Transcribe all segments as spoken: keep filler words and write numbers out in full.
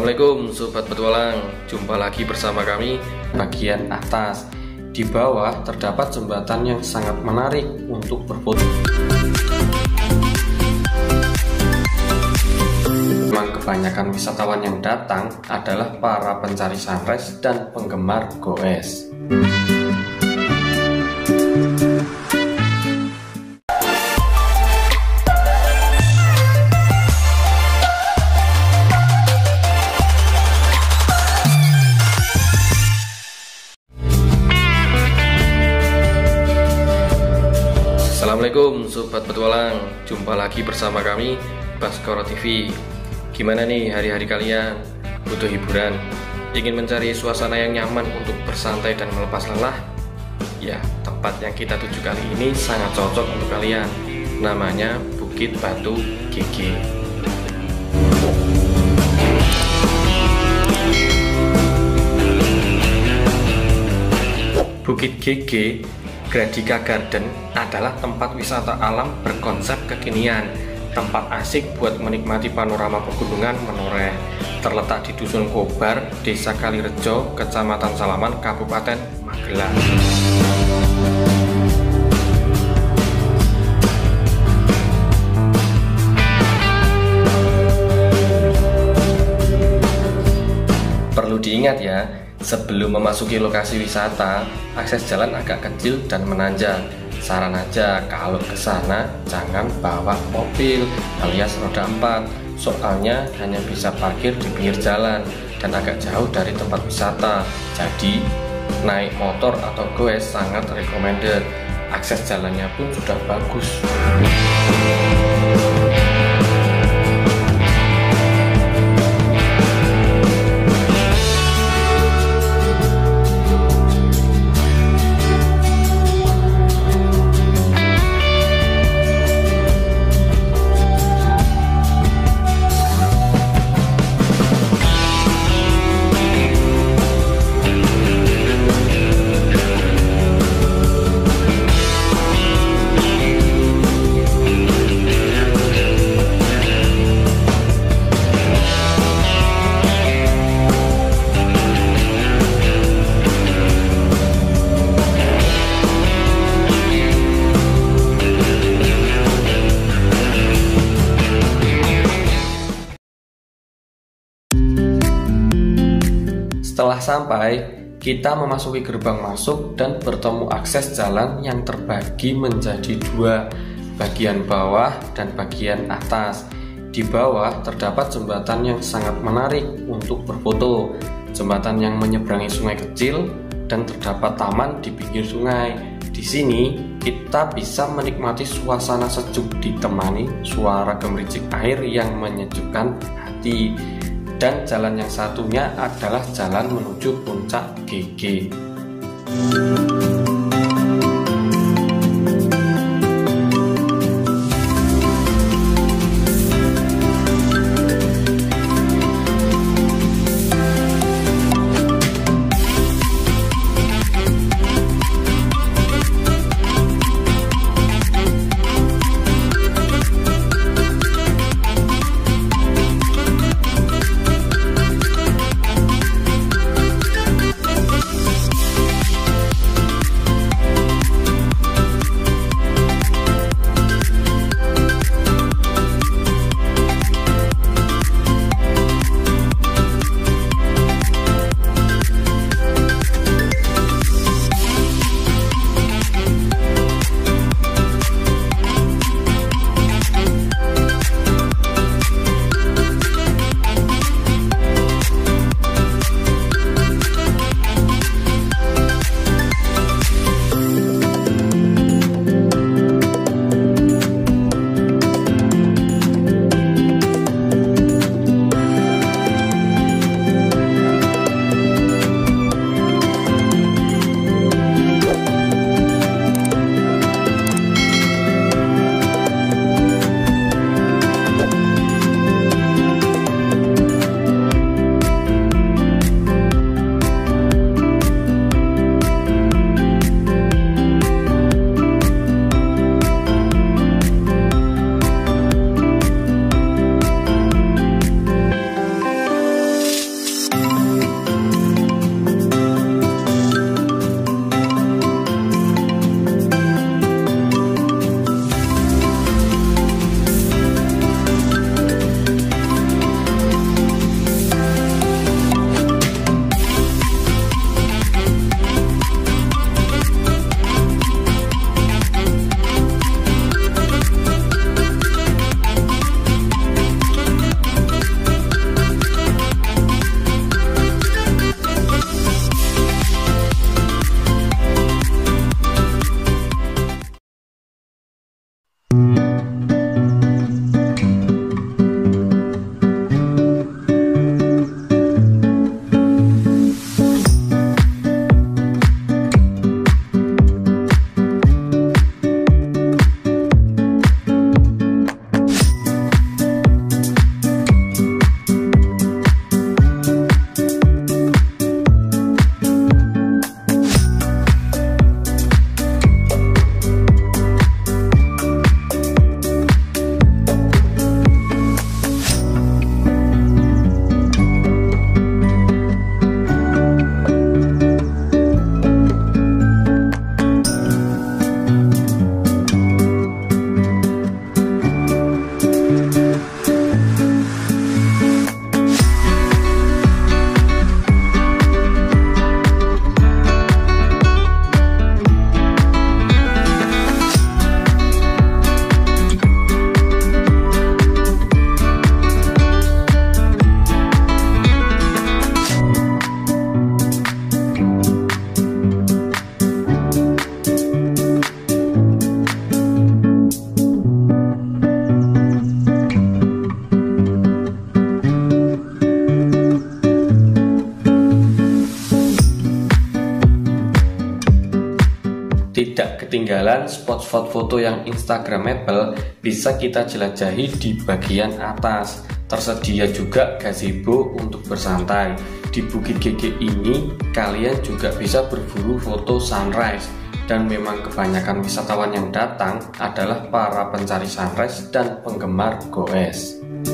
Assalamualaikum Sobat Petualang, jumpa lagi bersama kami bagian atas. Di bawah terdapat jembatan yang sangat menarik untuk berfoto. Memang kebanyakan wisatawan yang datang adalah para pencari sunrise dan penggemar goes. Assalamualaikum Sobat Petualang, jumpa lagi bersama kami Baskoro T V. Gimana nih hari-hari kalian? Butuh hiburan? Ingin mencari suasana yang nyaman untuk bersantai dan melepas lelah? Ya, tempat yang kita tuju kali ini sangat cocok untuk kalian. Namanya Bukit Batu G G. Bukit G G Gradika Garden adalah tempat wisata alam berkonsep kekinian, tempat asik buat menikmati panorama pegunungan menoreh. Terletak di Dusun Kobar, Desa Kalirejo, Kecamatan Salaman, Kabupaten Magelang. Perlu diingat ya, sebelum memasuki lokasi wisata, akses jalan agak kecil dan menanjak. Saran aja kalau ke sana jangan bawa mobil alias roda empat, soalnya hanya bisa parkir di pinggir jalan dan agak jauh dari tempat wisata. Jadi naik motor atau goes sangat recommended. Akses jalannya pun sudah bagus. Setelah sampai, kita memasuki gerbang masuk dan bertemu akses jalan yang terbagi menjadi dua, bagian bawah dan bagian atas. Di bawah terdapat jembatan yang sangat menarik untuk berfoto, jembatan yang menyeberangi sungai kecil dan terdapat taman di pinggir sungai. Di sini kita bisa menikmati suasana sejuk ditemani suara gemericik air yang menyejukkan hati. Dan jalan yang satunya adalah jalan menuju puncak G G. ketinggalan spot-spot foto yang instagramable, bisa kita jelajahi di bagian atas. Tersedia juga gazebo untuk bersantai. Di Bukit Gege ini kalian juga bisa berburu foto sunrise. Dan memang kebanyakan wisatawan yang datang adalah para pencari sunrise dan penggemar goes.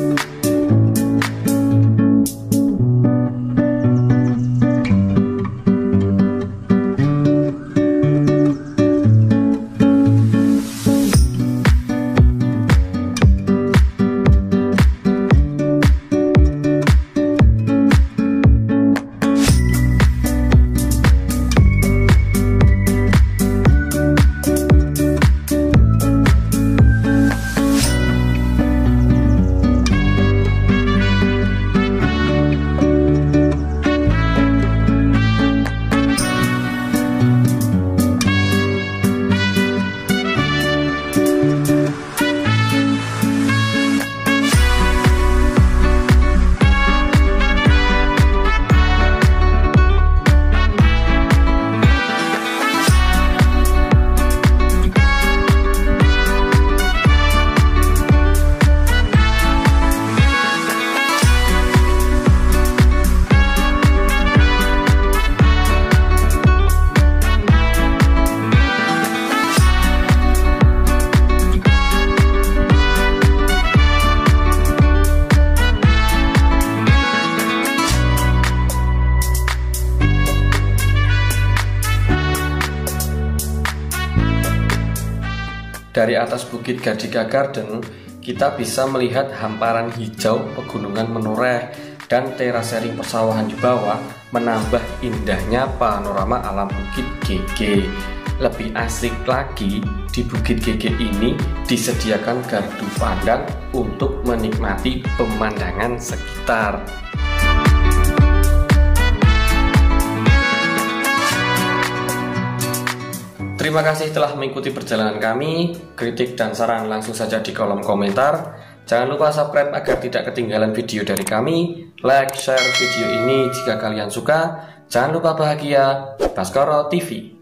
Dari atas Bukit Gadika Garden, kita bisa melihat hamparan hijau pegunungan menoreh dan terasering persawahan di bawah menambah indahnya panorama alam Bukit Gege. Lebih asik lagi, di Bukit Gege ini disediakan gardu pandang untuk menikmati pemandangan sekitar. Terima kasih telah mengikuti perjalanan kami. Kritik dan saran langsung saja di kolom komentar. Jangan lupa subscribe agar tidak ketinggalan video dari kami. Like, share video ini jika kalian suka. Jangan lupa bahagia. Baskoro T V.